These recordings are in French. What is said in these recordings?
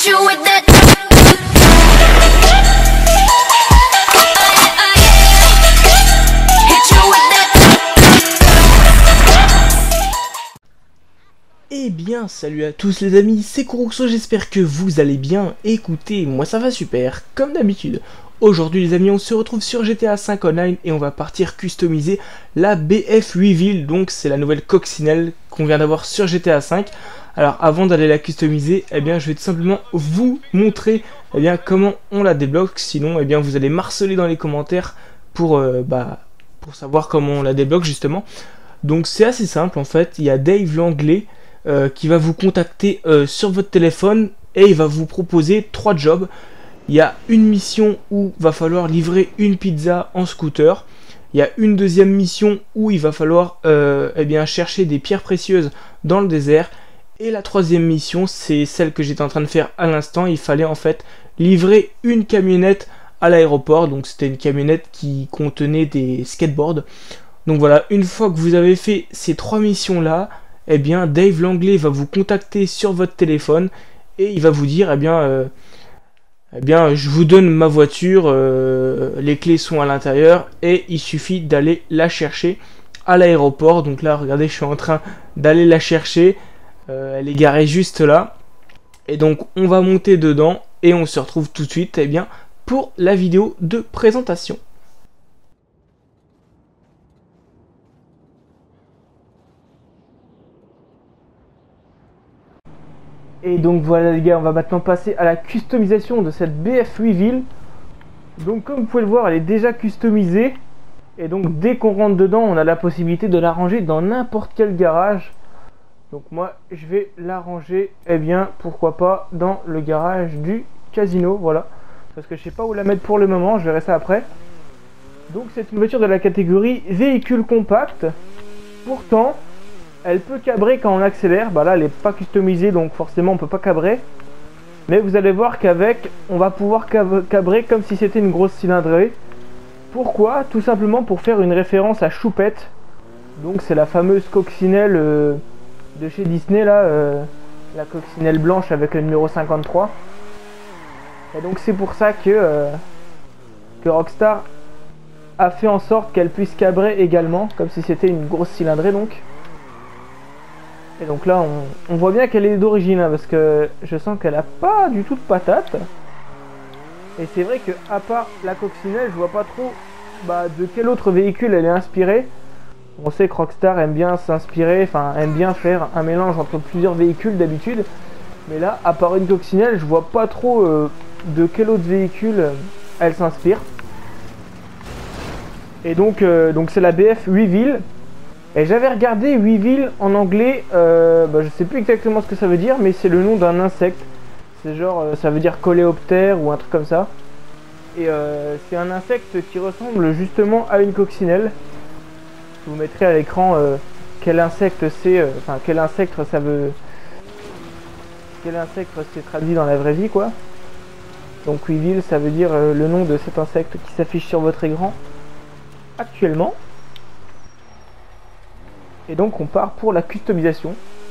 you with that. Hit you with that. Eh bien, salut à tous les amis, c'est Kuroxo, j'espère que vous allez bien. Écoutez, moi ça va super, comme d'habitude. Aujourd'hui les amis, on se retrouve sur GTA 5 Online et on va partir customiser la BF Weevil. Donc c'est la nouvelle coccinelle qu'on vient d'avoir sur GTA 5. Alors avant d'aller la customiser, eh bien je vais tout simplement vous montrer comment on la débloque. Sinon vous allez marceler dans les commentaires pour savoir comment on la débloque justement. Donc c'est assez simple en fait, il y a Dave l'anglais qui va vous contacter sur votre téléphone et il va vous proposer 3 jobs. Il y a une mission où va falloir livrer une pizza en scooter. Il y a une deuxième mission où il va falloir chercher des pierres précieuses dans le désert. Et la troisième mission, c'est celle que j'étais en train de faire à l'instant. Il fallait en fait livrer une camionnette à l'aéroport. Donc c'était une camionnette qui contenait des skateboards. Donc voilà, une fois que vous avez fait ces 3 missions là, Dave l'anglais va vous contacter sur votre téléphone et il va vous dire je vous donne ma voiture, les clés sont à l'intérieur et il suffit d'aller la chercher à l'aéroport. Donc là regardez, je suis en train d'aller la chercher, elle est garée juste là et donc on va monter dedans et on se retrouve tout de suite pour la vidéo de présentation. Et donc voilà les gars, on va maintenant passer à la customisation de cette BF Weevil. Donc comme vous pouvez le voir, elle est déjà customisée. Et donc dès qu'on rentre dedans, on a la possibilité de la ranger dans n'importe quel garage. Donc moi je vais la ranger, pourquoi pas dans le garage du casino, voilà. Parce que je sais pas où la mettre pour le moment, je verrai ça après. Donc c'est une voiture de la catégorie véhicule compact. Pourtant, elle peut cabrer quand on accélère. Là elle n'est pas customisée donc forcément on peut pas cabrer. Mais vous allez voir qu'avec on va pouvoir cabrer comme si c'était une grosse cylindrée. Pourquoi? Tout simplement pour faire une référence à Choupette. Donc c'est la fameuse coccinelle de chez Disney là, la coccinelle blanche avec le numéro 53. Et donc c'est pour ça que Rockstar a fait en sorte qu'elle puisse cabrer également comme si c'était une grosse cylindrée donc. Et donc là on voit bien qu'elle est d'origine parce que je sens qu'elle a pas du tout de patate. Et c'est vrai que à part la coccinelle, je vois pas trop de quel autre véhicule elle est inspirée. On sait que Rockstar aime bien s'inspirer, aime bien faire un mélange entre plusieurs véhicules d'habitude. Mais là, à part une coccinelle, je vois pas trop de quel autre véhicule elle s'inspire. Et donc c'est la BF Weevil. Et j'avais regardé Weevil en anglais, je sais plus exactement ce que ça veut dire, mais c'est le nom d'un insecte. C'est genre, ça veut dire coléoptère ou un truc comme ça. Et c'est un insecte qui ressemble justement à une coccinelle. Je vous mettrai à l'écran quel insecte c'est, quel insecte ça veut... Quel insecte c'est traduit dans la vraie vie quoi. Donc Weevil ça veut dire le nom de cet insecte qui s'affiche sur votre écran actuellement. Et donc on part pour la customisation.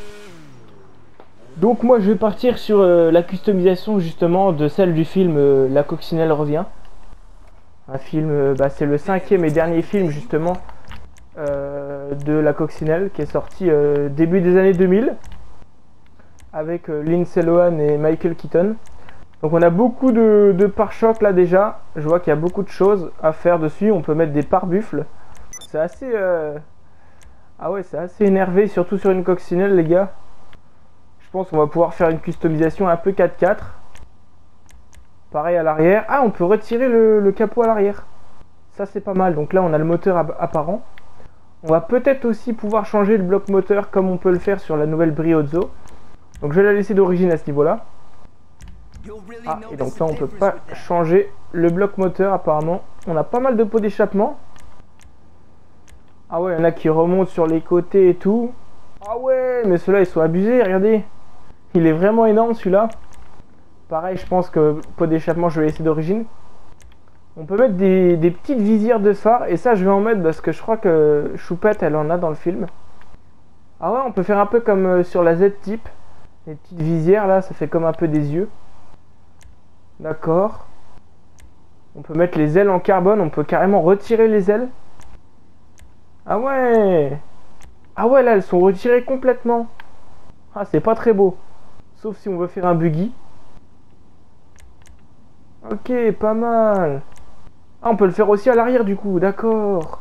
Donc moi je vais partir sur la customisation justement de celle du film La Coccinelle revient. Un film, c'est le 5e et dernier film justement de La Coccinelle qui est sorti début des années 2000 avec Lindsay Lohan et Michael Keaton. Donc on a beaucoup de pare-chocs là déjà. Je vois qu'il y a beaucoup de choses à faire dessus. On peut mettre des pare-buffles. C'est assez... Ah ouais, c'est assez énervé, surtout sur une coccinelle les gars. Je pense qu'on va pouvoir faire une customisation un peu 4x4. Pareil à l'arrière. Ah, on peut retirer le capot à l'arrière. Ça c'est pas mal. Donc là on a le moteur apparent. On va peut-être aussi pouvoir changer le bloc moteur comme on peut le faire sur la nouvelle Briozzo. Donc je vais la laisser d'origine à ce niveau là. Ah, et donc là on peut pas changer le bloc moteur apparemment. On a pas mal de pots d'échappement. Ah ouais, il y en a qui remontent sur les côtés et tout. Ah ouais, mais ceux-là ils sont abusés, regardez. Il est vraiment énorme celui-là. Pareil, je pense que pot d'échappement je vais laisser d'origine. On peut mettre des petites visières de phare. Et ça je vais en mettre parce que je crois que Choupette elle en a dans le film. Ah ouais, on peut faire un peu comme sur la Z-Type. Les petites visières là, ça fait comme un peu des yeux. D'accord. On peut mettre les ailes en carbone, on peut carrément retirer les ailes. Ah ouais! Ah ouais, là, elles sont retirées complètement. Ah, c'est pas très beau. Sauf si on veut faire un buggy. Ok, pas mal. Ah, on peut le faire aussi à l'arrière du coup, d'accord.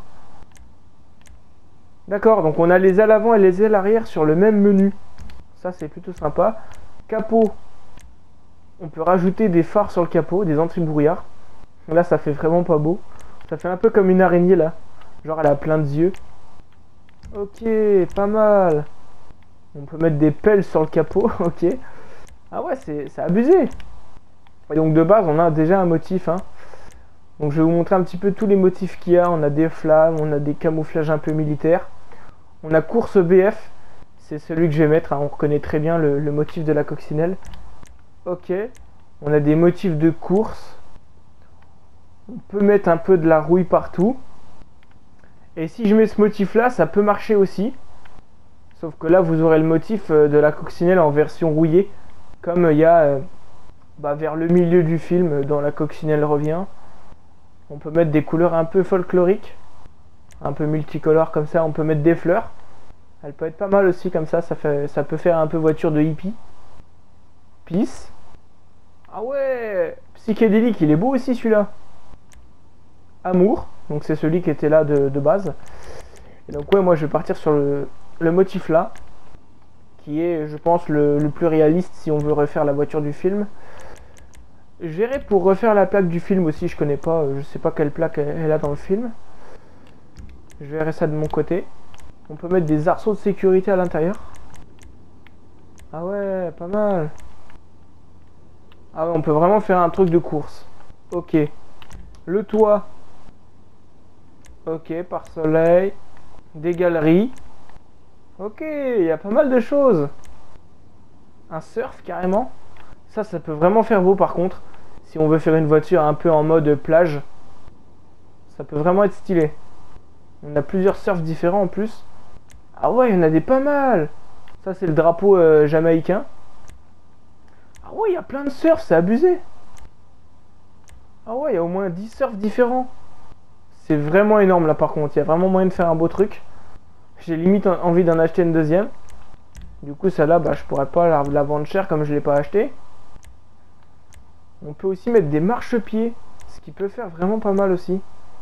D'accord, donc on a les ailes avant et les ailes arrière sur le même menu. Ça, c'est plutôt sympa. Capot. On peut rajouter des phares sur le capot, des anti-brouillard. Là, ça fait vraiment pas beau. Ça fait un peu comme une araignée, là. Genre, elle a plein de yeux. Ok, pas mal. On peut mettre des pelles sur le capot, ok. Ah ouais, c'est abusé. Et donc, de base, on a déjà un motif, hein. Donc, je vais vous montrer un petit peu tous les motifs qu'il y a. On a des flammes, on a des camouflages un peu militaires. On a course BF. C'est celui que je vais mettre, hein. On reconnaît très bien le motif de la coccinelle. Ok. On a des motifs de course. On peut mettre un peu de la rouille partout. Et si je mets ce motif là, ça peut marcher aussi. Sauf que là, vous aurez le motif de la coccinelle en version rouillée. Comme il y a vers le milieu du film, dans la coccinelle revient. On peut mettre des couleurs un peu folkloriques. Un peu multicolores comme ça. On peut mettre des fleurs. Elle peut être pas mal aussi comme ça. Ça peut faire un peu voiture de hippie. Peace. Ah ouais, psychédélique, il est beau aussi celui-là. Amour, donc c'est celui qui était là de base. Et donc ouais, moi je vais partir sur le motif là, qui est je pense le plus réaliste si on veut refaire la voiture du film. Je verrai pour refaire la plaque du film aussi, je connais pas, je sais pas quelle plaque elle a dans le film. Je verrai ça de mon côté. On peut mettre des arceaux de sécurité à l'intérieur. Ah ouais, pas mal. Ah ouais, on peut vraiment faire un truc de course. Ok. Le toit. Ok, par soleil. Des galeries. Ok, il y a pas mal de choses. Un surf carrément. Ça peut vraiment faire beau par contre. Si on veut faire une voiture un peu en mode plage. Ça peut vraiment être stylé. On a plusieurs surfs différents en plus. Ah ouais, il y en a des pas mal. Ça c'est le drapeau jamaïcain. Ah ouais, il y a plein de surfs, c'est abusé. Ah ouais, il y a au moins 10 surfs différents. C'est vraiment énorme là par contre, il y a vraiment moyen de faire un beau truc. J'ai limite envie d'en acheter une deuxième. Du coup celle-là, je pourrais pas la vendre cher comme je l'ai pas acheté. On peut aussi mettre des marchepieds, ce qui peut faire vraiment pas mal aussi.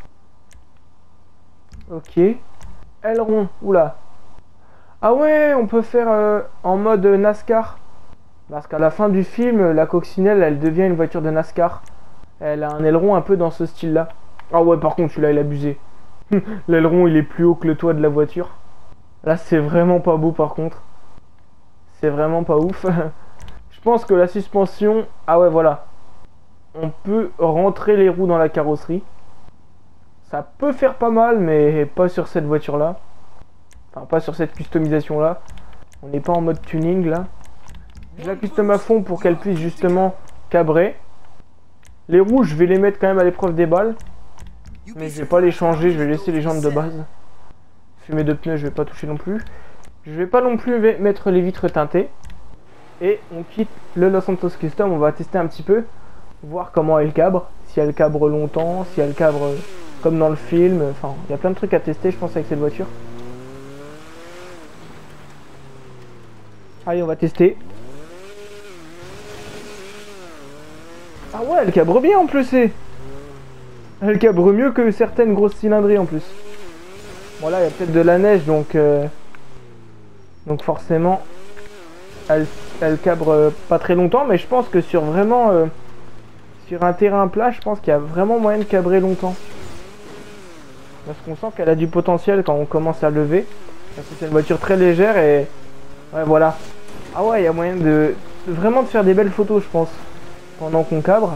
Ok. Aileron, oula. Ah ouais, on peut faire en mode NASCAR. Parce qu'à la fin du film, la coccinelle, elle devient une voiture de NASCAR. Elle a un aileron un peu dans ce style-là. Ah ouais, par contre, celui-là, il est abusé. L'aileron, il est plus haut que le toit de la voiture. Là, c'est vraiment pas beau, par contre. C'est vraiment pas ouf. Je pense que la suspension... Ah ouais, voilà. On peut rentrer les roues dans la carrosserie. Ça peut faire pas mal, mais pas sur cette voiture-là. Enfin, pas sur cette customisation-là. On n'est pas en mode tuning, là. Je la custom à fond pour qu'elle puisse justement cabrer. Les roues, je vais les mettre quand même à l'épreuve des balles. Mais je vais pas les changer, je vais laisser les jantes de base. Fumée de pneus, je vais pas toucher non plus. Je vais pas non plus mettre les vitres teintées. Et on quitte le Los Santos Custom, on va tester un petit peu. Voir comment elle cabre. Si elle cabre longtemps, si elle cabre comme dans le film. Enfin, il y a plein de trucs à tester, je pense, avec cette voiture. Allez, on va tester. Ah ouais, elle cabre bien en plus. Elle cabre mieux que certaines grosses cylindrées en plus. Bon là, il y a peut-être de la neige, donc forcément, elle cabre pas très longtemps. Mais je pense que sur vraiment sur un terrain plat, je pense qu'il y a vraiment moyen de cabrer longtemps. Parce qu'on sent qu'elle a du potentiel quand on commence à lever. Parce que c'est une voiture très légère et ouais, voilà. Ah ouais, il y a moyen de vraiment de faire des belles photos, je pense, pendant qu'on cabre.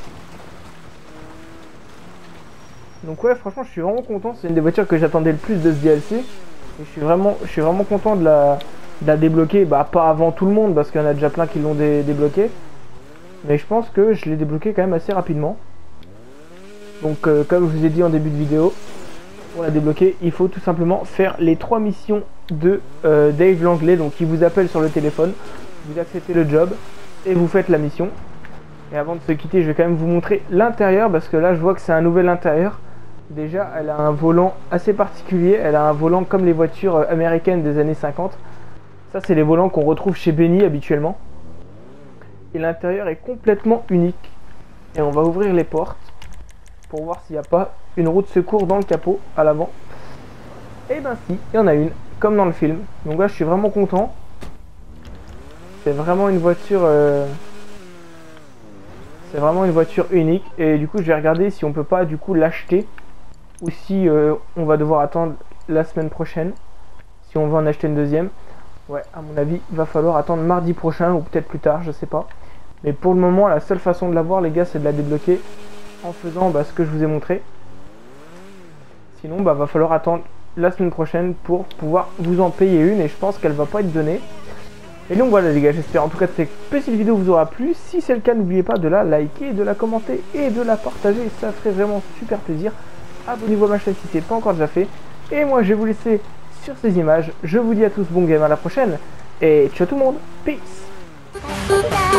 Donc ouais, franchement, je suis vraiment content. C'est une des voitures que j'attendais le plus de ce DLC. Et je suis vraiment content de la débloquer. Bah, pas avant tout le monde, parce qu'il y en a déjà plein qui l'ont débloqué. Mais je pense que je l'ai débloqué quand même assez rapidement. Donc comme je vous ai dit en début de vidéo, pour la débloquer, il faut tout simplement faire les 3 missions de Dave Langley. Donc il vous appelle sur le téléphone, vous acceptez le job et vous faites la mission. Et avant de se quitter, je vais quand même vous montrer l'intérieur parce que là je vois que c'est un nouvel intérieur. Déjà, elle a un volant assez particulier, elle a un volant comme les voitures américaines des années 50. Ça, c'est les volants qu'on retrouve chez Benny habituellement. Et l'intérieur est complètement unique. Et on va ouvrir les portes pour voir s'il n'y a pas une roue de secours dans le capot à l'avant. Et ben si, il y en a une, comme dans le film. Donc là, je suis vraiment content. C'est vraiment une voiture... C'est vraiment une voiture unique. Et du coup, je vais regarder si on peut pas du coup l'acheter. Ou si on va devoir attendre la semaine prochaine. Si on veut en acheter une deuxième. Ouais, à mon avis, il va falloir attendre mardi prochain ou peut-être plus tard, je sais pas. Mais pour le moment, la seule façon de l'avoir, les gars, c'est de la débloquer en faisant ce que je vous ai montré. Sinon, va falloir attendre la semaine prochaine pour pouvoir vous en payer une. Et je pense qu'elle va pas être donnée. Et donc voilà les gars, j'espère en tout cas que cette petite vidéo vous aura plu. Si c'est le cas, n'oubliez pas de la liker, de la commenter et de la partager. Ça ferait vraiment super plaisir. Abonnez-vous à ma chaîne si ce n'est pas encore déjà fait. Et moi, je vais vous laisser sur ces images. Je vous dis à tous bon game, à la prochaine. Et ciao tout le monde. Peace.